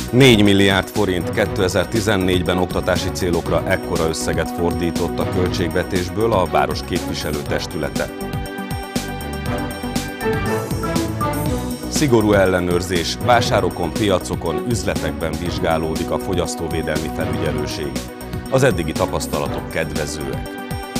4 milliárd forint 2014-ben oktatási célokra ekkora összeget fordított a költségvetésből a város képviselőtestülete. Szigorú ellenőrzés, vásárokon, piacokon, üzletekben vizsgálódik a fogyasztóvédelmi felügyelőség. Az eddigi tapasztalatok kedvezőek.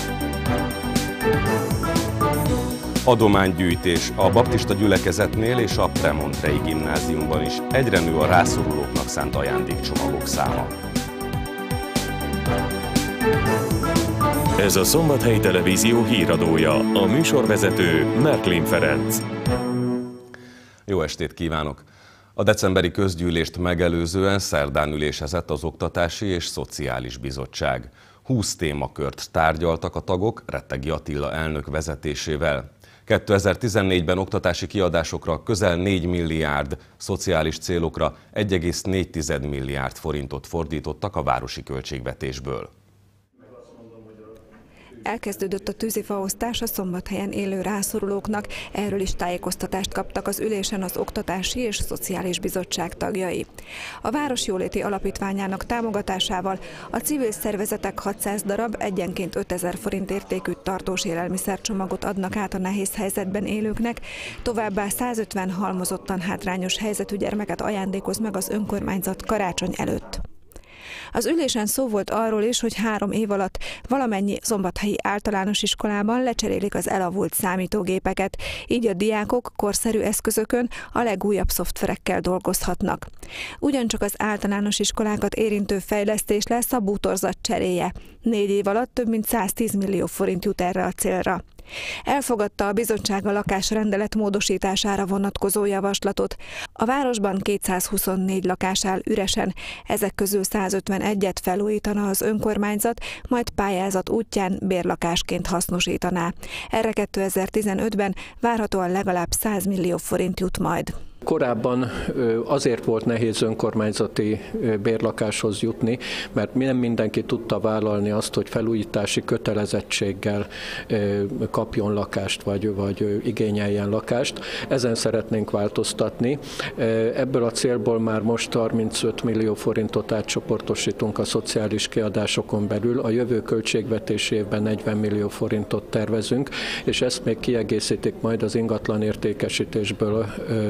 Adománygyűjtés a baptista gyülekezetnél és a Premontrei gimnáziumban is egyre nő a rászorulóknak szánt ajándékcsomagok száma. Ez a Szombathelyi Televízió híradója, a műsorvezető Märklin Ferenc. Jó estét kívánok! A decemberi közgyűlést megelőzően szerdán ülésezett az Oktatási és Szociális Bizottság. 20 témakört tárgyaltak a tagok Rettegi Attila elnök vezetésével. 2014-ben oktatási kiadásokra közel 4 milliárd, szociális célokra 1,4 milliárd forintot fordítottak a városi költségvetésből. Elkezdődött a tűzifaosztás a Szombathelyen élő rászorulóknak, erről is tájékoztatást kaptak az ülésen az Oktatási és Szociális Bizottság tagjai. A Városjóléti Alapítványának támogatásával a civil szervezetek 600 darab, egyenként 5000 forint értékű tartós élelmiszercsomagot adnak át a nehéz helyzetben élőknek, továbbá 150 halmozottan hátrányos helyzetű gyermeket ajándékoz meg az önkormányzat karácsony előtt. Az ülésen szó volt arról is, hogy 3 év alatt valamennyi szombathelyi általános iskolában lecserélik az elavult számítógépeket, így a diákok korszerű eszközökön, a legújabb szoftverekkel dolgozhatnak. Ugyancsak az általános iskolákat érintő fejlesztés lesz a bútorzat cseréje. 4 év alatt több mint 110 millió forint jut erre a célra. Elfogadta a bizottság a lakásrendelet módosítására vonatkozó javaslatot. A városban 224 lakás áll üresen, ezek közül 151-et felújítana az önkormányzat, majd pályázat útján bérlakásként hasznosítaná. Erre 2015-ben várhatóan legalább 100 millió forint jut majd. Korábban azért volt nehéz önkormányzati bérlakáshoz jutni, mert nem mindenki tudta vállalni azt, hogy felújítási kötelezettséggel kapjon lakást, vagy igényeljen lakást. Ezen szeretnénk változtatni. Ebből a célból már most 35 millió forintot átcsoportosítunk a szociális kiadásokon belül. A jövő költségvetési évben 40 millió forintot tervezünk, és ezt még kiegészítik majd az ingatlan értékesítésből,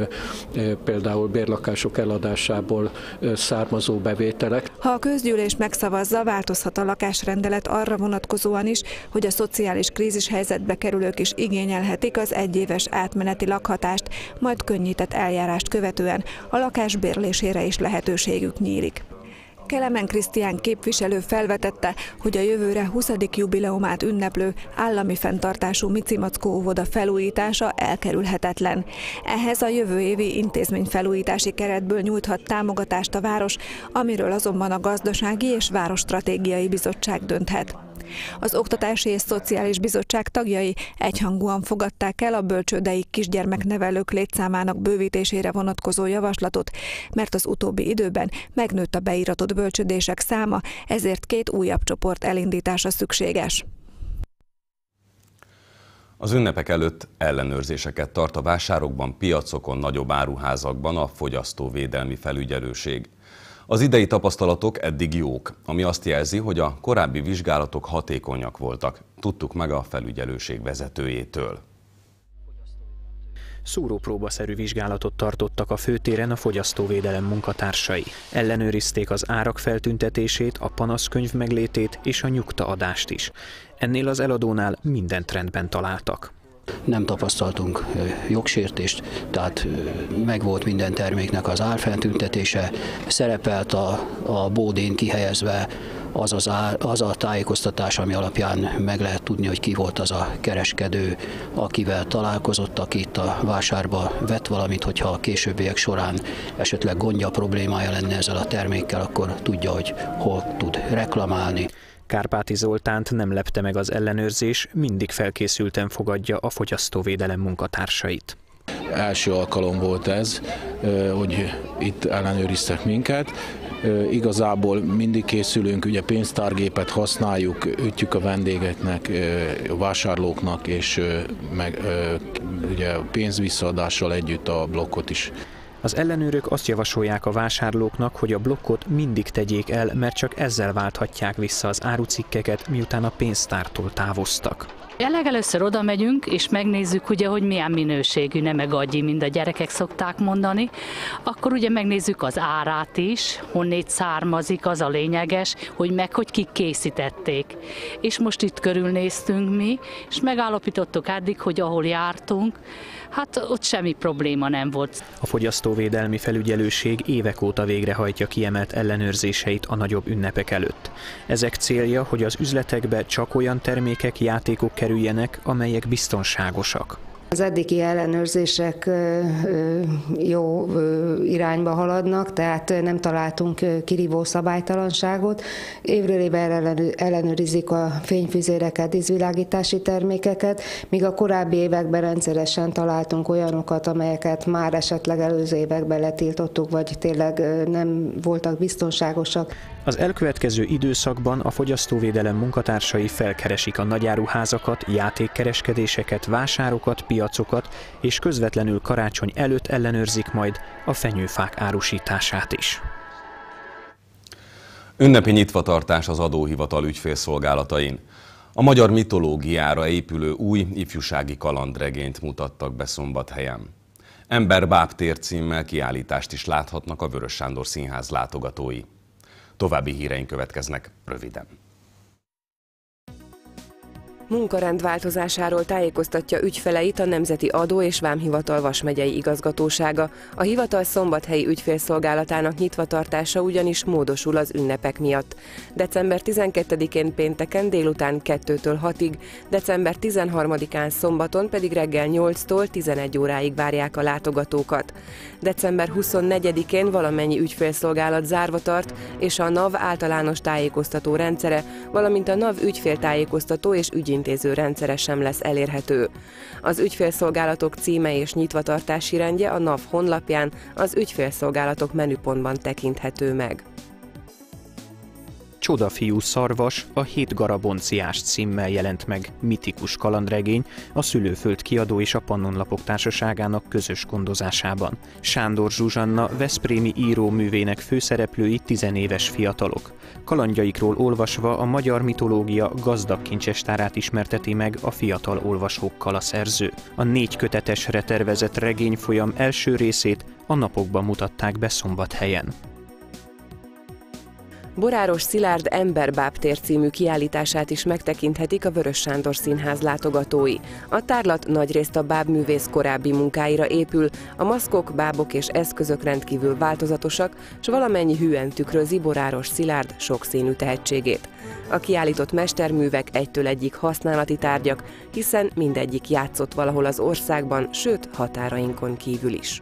például bérlakások eladásából származó bevételek. Ha a közgyűlés megszavazza, változhat a lakásrendelet arra vonatkozóan is, hogy a szociális krízis helyzetbe kerülők is igényelhetik az egyéves átmeneti lakhatást, majd könnyített eljárást követően a lakás bérlésére is lehetőségük nyílik. Kelemen Krisztián képviselő felvetette, hogy a jövőre 20. jubileumát ünneplő állami fenntartású Micimackó óvoda felújítása elkerülhetetlen. Ehhez a jövő évi intézményfelújítási keretből nyújthat támogatást a város, amiről azonban a Gazdasági és Városstratégiai Bizottság dönthet. Az Oktatási és Szociális Bizottság tagjai egyhangúan fogadták el a bölcsődei kisgyermeknevelők létszámának bővítésére vonatkozó javaslatot, mert az utóbbi időben megnőtt a beíratott bölcsődések száma, ezért 2 újabb csoport elindítása szükséges. Az ünnepek előtt ellenőrzéseket tart a vásárokban, piacokon, nagyobb áruházakban a fogyasztóvédelmi felügyelőség. Az idei tapasztalatok eddig jók, ami azt jelzi, hogy a korábbi vizsgálatok hatékonyak voltak. Tudtuk meg a felügyelőség vezetőjétől. Szúrópróbaszerű vizsgálatot tartottak a főtéren a fogyasztóvédelem munkatársai. Ellenőrizték az árak feltüntetését, a panaszkönyv meglétét és a nyugtaadást is. Ennél az eladónál mindent rendben találtak. Nem tapasztaltunk jogsértést, tehát megvolt minden terméknek az árfeltüntetése, szerepelt a bódén kihelyezve az a tájékoztatás, ami alapján meg lehet tudni, hogy ki volt az a kereskedő, akivel találkozott, aki itt a vásárba vett valamit, hogyha a későbbiek során esetleg gondja, problémája lenne ezzel a termékkel, akkor tudja, hogy hol tud reklamálni. Kárpáti Zoltánt nem lepte meg az ellenőrzés, mindig felkészülten fogadja a fogyasztóvédelem munkatársait. Első alkalom volt ez, hogy itt ellenőriztek minket. Igazából mindig készülünk, ugye pénztárgépet használjuk, ütjük a vendégeknek, a vásárlóknak, és meg ugye pénz visszaadással együtt a blokkot is. Az ellenőrök azt javasolják a vásárlóknak, hogy a blokkot mindig tegyék el, mert csak ezzel válthatják vissza az árucikkeket, miután a pénztártól távoztak. Legelőször oda megyünk, és megnézzük, ugye, hogy milyen minőségű, nem meg agyi, mint a gyerekek szokták mondani. Akkor ugye megnézzük az árát is, honnét származik, az a lényeges, hogy kik készítették. És most itt körülnéztünk mi, és megállapítottuk addig, hogy ahol jártunk, hát ott semmi probléma nem volt. A fogyasztóvédelmi felügyelőség évek óta végrehajtja kiemelt ellenőrzéseit a nagyobb ünnepek előtt. Ezek célja, hogy az üzletekbe csak olyan termékek, játékok kerüljenek, amelyek biztonságosak. Az eddigi ellenőrzések jó irányba haladnak, tehát nem találtunk kirívó szabálytalanságot. Évről évre ellenőrizik a fényfüzéreket, díszvilágítási termékeket, míg a korábbi években rendszeresen találtunk olyanokat, amelyeket már esetleg előző években letiltottuk, vagy tényleg nem voltak biztonságosak. Az elkövetkező időszakban a fogyasztóvédelem munkatársai felkeresik a nagyáruházakat, játékkereskedéseket, vásárokat, piacokat, és közvetlenül karácsony előtt ellenőrzik majd a fenyőfák árusítását is. Ünnepi nyitvatartás az adóhivatal ügyfélszolgálatain. A magyar mitológiára épülő új ifjúsági kalandregényt mutattak be Szombathelyen. Ember-báb tér címmel kiállítást is láthatnak a Vörös Sándor Színház látogatói. További híreink következnek röviden. Munkarendváltozásáról tájékoztatja ügyfeleit a Nemzeti Adó- és Vámhivatal Vas megyei igazgatósága. A hivatal szombathelyi ügyfélszolgálatának nyitvatartása ugyanis módosul az ünnepek miatt. December 12-én pénteken délután 2-től 6-ig, december 13-án szombaton pedig reggel 8-tól 11 óráig várják a látogatókat. December 24-én valamennyi ügyfélszolgálat zárva tart, és a NAV általános tájékoztató rendszere, valamint a NAV ügyféltájékoztató és ügyintéző rendszere sem lesz elérhető. Az ügyfélszolgálatok címe és nyitvatartási rendje a NAV honlapján, az ügyfélszolgálatok menüpontban tekinthető meg. Csodafiú szarvas, a 7 garabonciás címmel jelent meg mitikus kalandregény a Szülőföld kiadó és a Pannonlapok Társaságának közös gondozásában. Sándor Zsuzsanna veszprémi íróművének főszereplői tizenéves fiatalok. Kalandjaikról olvasva a magyar mitológia gazdag kincsestárát ismerteti meg a fiatal olvasókkal a szerző. A 4 kötetesre tervezett regényfolyam első részét a napokban mutatták be Szombathelyen. Boráros Szilárd Ember-báb tér című kiállítását is megtekinthetik a Vörös Sándor Színház látogatói. A tárlat nagyrészt a bábművész korábbi munkáira épül, a maszkok, bábok és eszközök rendkívül változatosak, s valamennyi hűen tükrözi Boráros Szilárd sokszínű tehetségét. A kiállított mesterművek egytől egyig használati tárgyak, hiszen mindegyik játszott valahol az országban, sőt határainkon kívül is.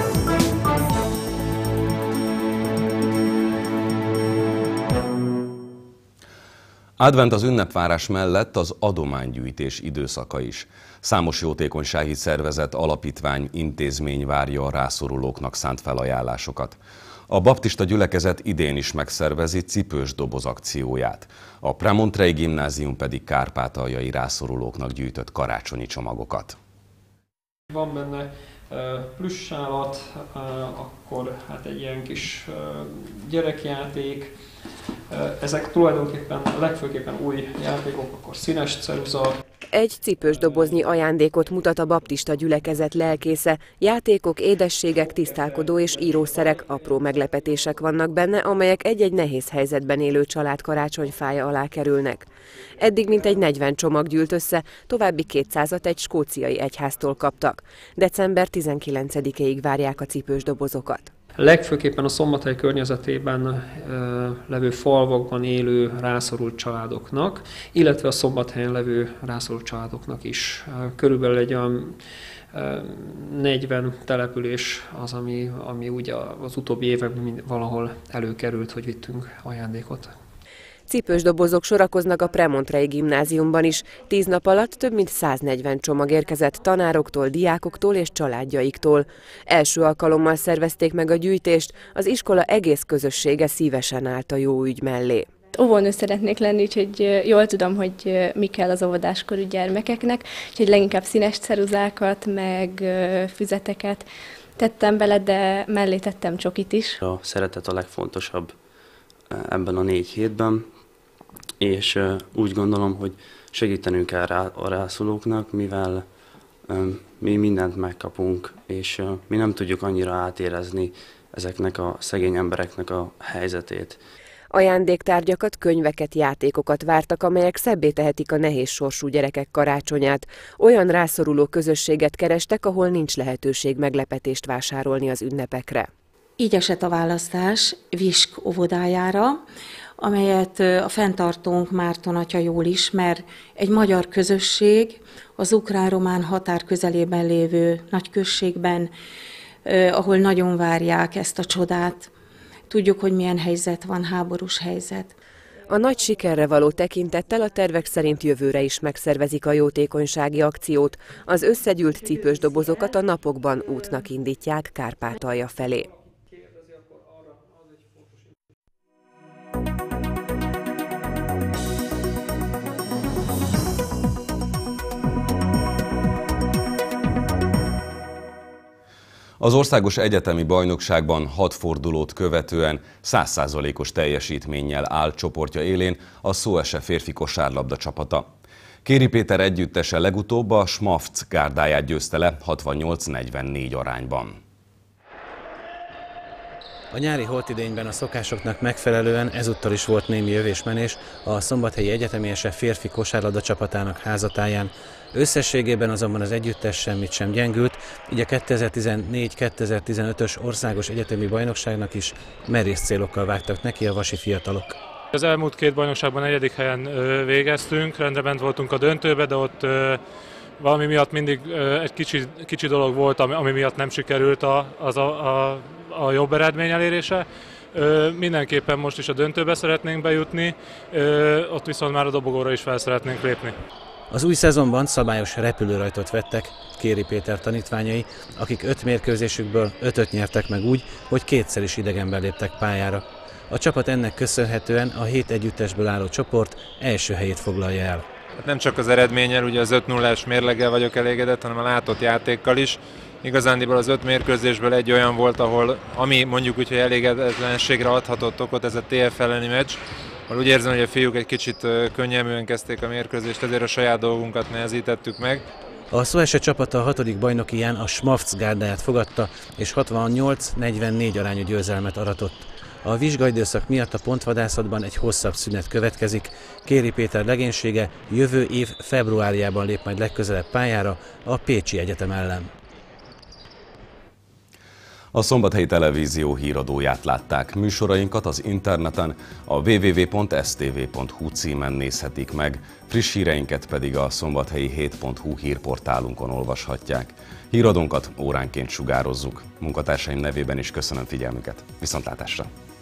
Advent az ünnepvárás mellett az adománygyűjtés időszaka is. Számos jótékonysági szervezet, alapítvány, intézmény várja a rászorulóknak szánt felajánlásokat. A baptista gyülekezet idén is megszervezi cipős doboz akcióját. A Premontrei Gimnázium pedig kárpátaljai rászorulóknak gyűjtött karácsonyi csomagokat. Van benne plüssállat, akkor hát egy ilyen kis gyerekjáték. Ezek tulajdonképpen legfőképpen új játékok, akkor színes ceruza. Egy cipős doboznyi ajándékot mutat a baptista gyülekezet lelkésze. Játékok, édességek, tisztálkodó és írószerek, apró meglepetések vannak benne, amelyek egy-egy nehéz helyzetben élő család karácsonyfája alá kerülnek. Eddig mintegy 40 csomag gyűlt össze, további 200-at egy skóciai egyháztól kaptak. December 19-ig várják a cipős dobozokat. Legfőképpen a Szombathely környezetében levő falvakban élő rászorult családoknak, illetve a Szombathelyen levő rászorult családoknak is. Körülbelül egy olyan 40 település az, ami úgy az utóbbi években valahol előkerült, hogy vittünk ajándékot. Cipős dobozok sorakoznak a Premontrei Gimnáziumban is. 10 nap alatt több mint 140 csomag érkezett tanároktól, diákoktól és családjaiktól. Első alkalommal szervezték meg a gyűjtést, az iskola egész közössége szívesen állt a jó ügy mellé. Óvónő szeretnék lenni, úgyhogy jól tudom, hogy mi kell az óvodáskorú gyermekeknek, úgyhogy leginkább színes ceruzákat, meg füzeteket, Tettem bele, de mellé tettem csokit is. A szeretet a legfontosabb ebben a 4 hétben, és úgy gondolom, hogy segítenünk kell a rászorulóknak, mivel mi mindent megkapunk, és mi nem tudjuk annyira átérezni ezeknek a szegény embereknek a helyzetét. Ajándéktárgyakat, könyveket, játékokat vártak, amelyek szebbé tehetik a nehéz sorsú gyerekek karácsonyát. Olyan rászoruló közösséget kerestek, ahol nincs lehetőség meglepetést vásárolni az ünnepekre. Így esett a választás Visk óvodájára, amelyet a fenntartónk Márton atya jól ismer, egy magyar közösség az ukrán-román határ közelében lévő nagyközségben, ahol nagyon várják ezt a csodát. Tudjuk, hogy milyen helyzet van, háborús helyzet. A nagy sikerre való tekintettel a tervek szerint jövőre is megszervezik a jótékonysági akciót. Az összegyűlt cipős dobozokat a napokban útnak indítják Kárpátalja felé. Az országos egyetemi bajnokságban 6 fordulót követően 100%-os teljesítménnyel áll csoportja élén a Szóese férfi kosárlabda csapata. Kéri Péter együttese legutóbb a Smafc gárdáját győzte le 68-44 arányban. A nyári holtidényben a szokásoknak megfelelően ezúttal is volt némi jövésmenés a Szombathelyi Egyetemi férfi kosárlabda csapatának házatáján. Összességében azonban az együttes semmit sem gyengült, így a 2014-2015-ös országos egyetemi bajnokságnak is merész célokkal vágtak neki a vasi fiatalok. Az elmúlt 2 bajnokságban 4. helyen végeztünk, rendre bent voltunk a döntőbe, de ott valami miatt mindig egy kicsi dolog volt, ami miatt nem sikerült a jobb eredmény elérése. Mindenképpen most is a döntőbe szeretnénk bejutni, ott viszont már a dobogóra is fel szeretnénk lépni. Az új szezonban szabályos repülőrajtot vettek Kéri Péter tanítványai, akik 5 mérkőzésükből 5-öt nyertek meg úgy, hogy 2-szer is idegenben léptek pályára. A csapat ennek köszönhetően a 7 együttesből álló csoport első helyét foglalja el. Nem csak az eredménnyel, ugye az 5-0-es mérleggel vagyok elégedett, hanem a látott játékkal is. Igazándiból az 5 mérkőzésből egy olyan volt, ami mondjuk úgy, hogy elégedetlenségre adhatott okot, ez a TF elleni meccs. Úgy érzem, hogy a fiúk egy kicsit könnyelműen kezdték a mérkőzést, ezért a saját dolgunkat nehezítettük meg. A Szóese csapata a 6. bajnokiján a Smafc gárdáját fogadta, és 68-44 arányú győzelmet aratott. A vizsgaidőszak miatt a pontvadászatban egy hosszabb szünet következik. Kéri Péter legénysége jövő év februárjában lép majd legközelebb pályára a Pécsi Egyetem ellen. A Szombathelyi Televízió híradóját látták. Műsorainkat az interneten a www.stv.hu címen nézhetik meg, friss híreinket pedig a szombathelyi7.hu hírportálunkon olvashatják. Híradónkat óránként sugározzuk. Munkatársaim nevében is köszönöm figyelmüket. Viszontlátásra!